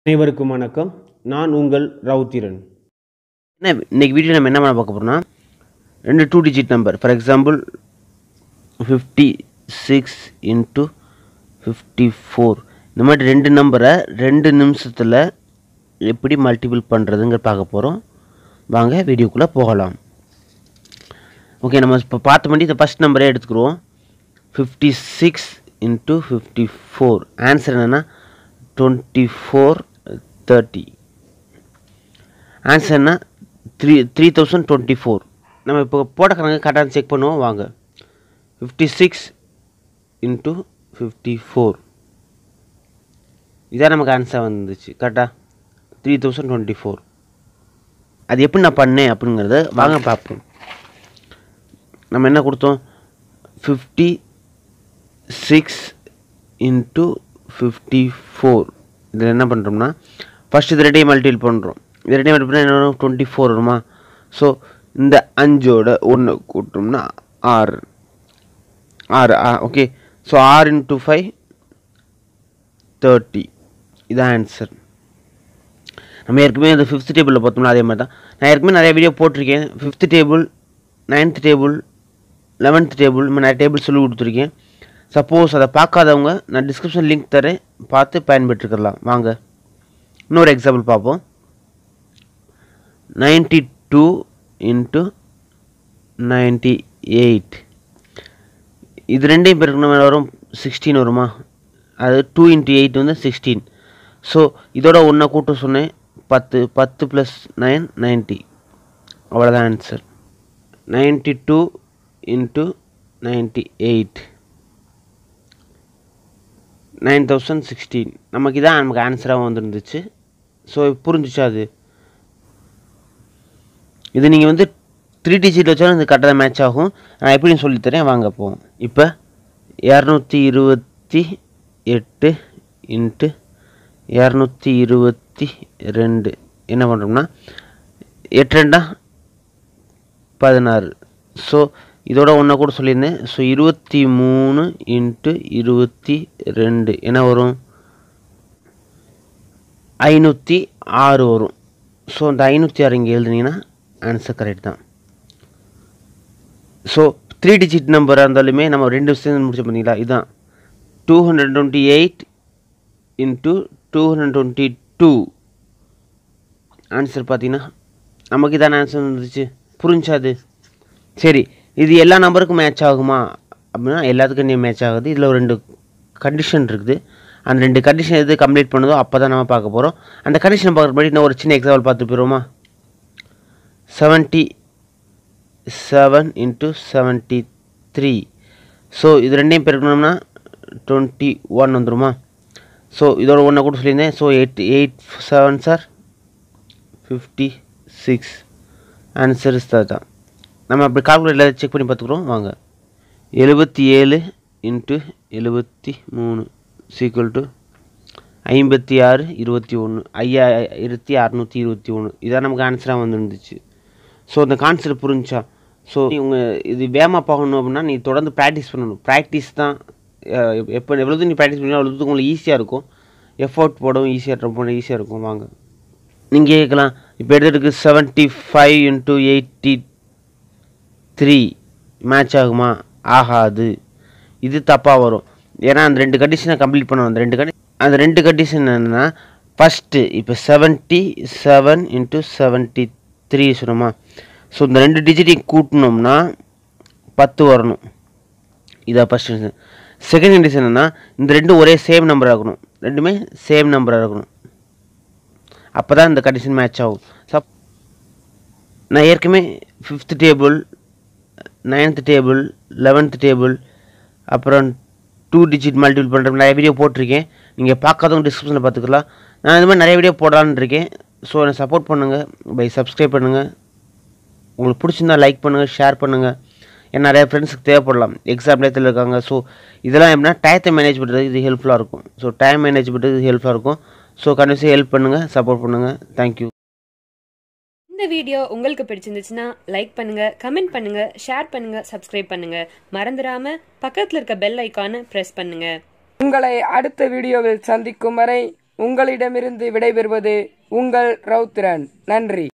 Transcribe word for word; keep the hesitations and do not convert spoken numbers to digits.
அனைவருக்கும் வணக்கம். நான் உங்கள் ரவுத்திரன். என்ன இன்னைக்கு வீடியோ நம்ம என்ன பண்ண பார்க்க போகிறோம்னா, ரெண்டு two digit number, for example fifty six into fifty four, இந்த மாதிரி ரெண்டு நம்பரை ரெண்டு நிமிஷத்தில் எப்படி மல்டிபிள் பண்ணுறதுங்க பார்க்க போகிறோம். வாங்க வீடியோக்குள்ளே போகலாம். ஓகே, நம்ம இப்போ பார்த்த மாதிரி இந்த ஃபஸ்ட் நம்பரே எடுத்துக்கிறோம். Fifty six into fifty four, answer என்னென்னா டுவெண்ட்டி ஃபோர் தேர்ட்டி. ஆன்சர் என்ன three three thousand twenty four. நம்ம இப்போ போட்ட கணக்கு கரெக்டாக செக் பண்ணுவோம். வாங்க, fifty six into fifty four, இதான் நமக்கு ஆன்சர் வந்துச்சு கரெக்டாக, த்ரீ தௌசண்ட் டுவெண்ட்டி ஃபோர். அது எப்படி நான் பண்ணேன் அப்படிங்கிறத வாங்க பார்ப்போம். நம்ம என்ன கொடுத்தோம், fifty six into fifty four. இதில் என்ன பண்ணுறோம்னா, ஃபஸ்ட்டு இது ரெண்டையும் மல்டிபிள் பண்ணுறோம். இது ரெண்டையும் மல்டிபிள் பண்ணால் என்ன வரும், டுவெண்ட்டி ஃபோர் வருமா. ஸோ இந்த அஞ்சோட ஒன்று கூட்டோம்னா ஆறு ஆறு ஓகே. ஸோ ஆறு இன்ட்டு ஃபைவ் தேர்ட்டி, இதான் ஆன்சர். நம்ம ஏற்கனவே இந்த ஃபிஃப்த் டேபிளில் பார்த்தோம்னா அதே மாதிரி தான். நான் ஏற்கனவே நிறைய வீடியோ போட்டிருக்கேன். Fifth table, ninth table, eleventh table, இந்த மாதிரி நிறைய டேபிள் சொல்லி கொடுத்துருக்கேன். சப்போஸ் அதை பார்க்காதவங்க நான் டிஸ்கிரிப்ஷன் லிங்க் தரேன், பார்த்து பயன்பெற்றுக்கலாம். வாங்க இன்னொரு எக்ஸாம்பிள் பார்ப்போம். Ninety two into ninety eight, இது ரெண்டையும் பேருக்கு வரும் சிக்ஸ்டீன் வருமா. அது டூ இன்ட்டு எயிட் வந்து சிக்ஸ்டீன். ஸோ இதோட ஒன்றை கூட்ட சொன்னேன், பத்து பத்து ப்ளஸ் நைன் நைன்ட்டி, அவ்வளோதான் answer. Ninety two into ninety eight, nine thousand sixteen. நமக்கு இதான் நமக்கு ஆன்சராக வந்துருந்துச்சு. ஸோ புரிஞ்சிச்சா அது. இது நீங்கள் வந்து த்ரீ டிஜிட் வச்சாலும் இது கரெக்டாக மேட்ச் ஆகும். நான் எப்படின்னு சொல்லித்தரேன், வாங்க போவோம். இப்போ இரநூத்தி இருபத்தி எட்டு இன்ட்டு இரநூத்தி இருபத்தி ரெண்டு என்ன பண்ணுறோம்னா, எட்டு ரெண்டா பதினாறு. ஸோ இதோட ஒன்றை கூட சொல்லியிருந்தேன். ஸோ இருபத்தி மூணு இன்ட்டு இருபத்தி ரெண்டு என்ன வரும், ஐநூற்றி ஆறு வரும். ஸோ இந்த ஐநூற்றி ஆறு இங்கே எழுதுனீங்கன்னா ஆன்சர் கரெக்ட் தான். ஸோ த்ரீ டிஜிட் நம்பராக இருந்தாலுமே நம்ம ரெண்டு விஷயம் முடிச்ச பண்ணிங்களா. இதுதான் two hundred twenty eight into two hundred twenty two. Answer பார்த்தீங்கன்னா நமக்கு இதான ஆன்சர் வந்துச்சு. புரிஞ்சாது. சரி, இது எல்லா நம்பருக்கும் மேட்ச் ஆகுமா அப்படின்னா எல்லாத்துக்கும் நீ மேட்ச் ஆகுது. இதில் ஒரு ரெண்டு கண்டிஷன் இருக்குது. அந்த ரெண்டு கண்டிஷன் எது கம்ப்ளீட் பண்ணுதோ அப்போ தான் நம்ம பார்க்க போகிறோம். அந்த கண்டிஷனை பார்க்குறபடி நான் ஒரு சின்ன எக்ஸாம்பிள் பார்த்து போயிடுவோமா. Seventy seven into seventy three. So இது ரெண்டையும் பெருக்கணும்னா டுவெண்ட்டி ஒன் வந்துடுமா. ஸோ இதோட ஒன்றை கூட சொல்லியிருந்தேன். ஸோ எயிட் எயிட் செவன் சார் ஃபிஃப்டி சிக்ஸ். ஆன்சர் இஸ் தான். நம்ம அப்படி கால்குலேட்டரில் செக் பண்ணி பார்த்துக்குறோம். வாங்க, எழுபத்தி ஏழு இன்ட்டு எழுபத்தி மூணு சீக்குவல் டு ஐம்பத்தி ஆறு இருபத்தி ஒன்று, ஐயாயிரத்தி அறநூற்றி இருபத்தி ஒன்று. இதான் நமக்கு ஆன்சராக வந்துருந்துச்சு. ஸோ இந்த கான்செப்ட் புரிஞ்சா. ஸோ உங்கள் இது வேகமாக போகணும் அப்படின்னா நீ தொடர்ந்து ப்ராக்டிஸ் பண்ணணும். ப்ராக்டிஸ் தான். எப்போ எவ்வளோ நீ ப்ராக்டிஸ் பண்ணி அவ்வளோத்துக்கு உங்களுக்கு ஈஸியாக இருக்கும். எஃபோர்ட் போடவும் ஈஸியாக ரொம்ப ஈஸியாக இருக்கும். வாங்க, நீங்கள் கேட்கலாம், இப்போ எடுத்துகிட்டு seventy five into eighty three match ஆகுமா. ஆகாது. இது தப்பாக வரும். ஏன்னா அந்த ரெண்டு கண்டிஷனை கம்ப்ளீட் பண்ணணும். அந்த ரெண்டு கண்டி அந்த ரெண்டு கண்டிஷன் என்னென்னா, ஃபஸ்ட்டு இப்போ seventy seven into seventy three சொன்னோமா. ஸோ இந்த ரெண்டு டிஜிட்டையும் கூட்டினோம்னா பத்து வரணும். இதான் ஃபஸ்ட் கண்டிஷன். செகண்ட் கண்டிஷன் என்னென்னா, இந்த ரெண்டும் ஒரே சேம் நம்பராக இருக்கணும். ரெண்டுமே சேம் நம்பராக இருக்கணும். அப்போ தான் இந்த கண்டிஷன் மேட்ச் ஆகும். சப் நான் ஏற்கனவே fifth table, ninth table, eleventh table, அப்புறம் டூ டிஜிட் மல்டிபிள் பண்ணுற நிறைய வீடியோ போட்டிருக்கேன். நீங்கள் பார்க்காதவங்க டிஸ்கிரிப்ஷனில் பார்த்துக்கலாம். நான் இது மாதிரி நிறைய வீடியோ போடலான்னு இருக்கேன். ஸோ என்னை சப்போர்ட் பண்ணுங்கள், பை சப்ஸ்கிரைப் பண்ணுங்கள். உங்களுக்கு பிடிச்சிருந்தா லைக் பண்ணுங்கள், ஷேர் பண்ணுங்கள். ஏன்னா நிறைய ஃப்ரெண்ட்ஸுக்கு தேவைப்படலாம், எக்ஸாம் நேரத்தில் இருக்காங்க. ஸோ இதெல்லாம் எப்படின்னா டயத்தை மேனேஜ் பண்ணுறதுக்கு இது ஹெல்ப்ஃபுல்லாக இருக்கும். ஸோ டைம் மேனேஜ் பண்ணுறதுக்கு இது ஹெல்ப்ஃபுல்லாக இருக்கும். ஸோ கண்டிப்பாக ஹெல்ப் பண்ணுங்கள், சப்போர்ட் பண்ணுங்கள். தேங்க்யூ. இந்த வீடியோ உங்களுக்கு பிடிச்சிருந்துச்சுன்னா லைக் பண்ணுங்க, கமெண்ட் பண்ணுங்க, ஷேர் பண்ணுங்க, சப்ஸ்கிரைப் பண்ணுங்க. மறந்துடாம பக்கத்துல இருக்க பெல் ஐகானை பிரஸ் பண்ணுங்க. உங்களை அடுத்த வீடியோவில் சந்திக்கும் வரை உங்களிடமிருந்து விடைபெறுவது உங்கள் ரவுத்திரன். நன்றி.